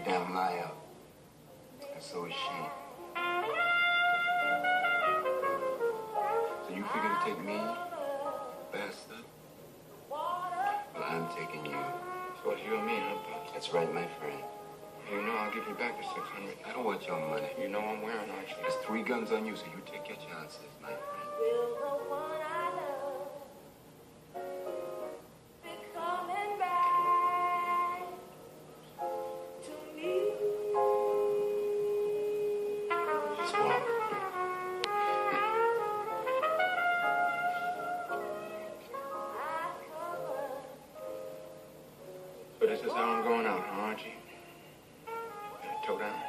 damn liar. And so is she. So you figure to take me, bastard? Well, I'm taking you. So it's you and me, huh, Pop? That's right, my friend. You know I'll give you back the 600. I don't want your money. You know I'm wearing, aren't you? There's 3 guns on you, so you take your chances, my friend. Just walk. So this is how I'm going out, huh, Archie? In a toe down.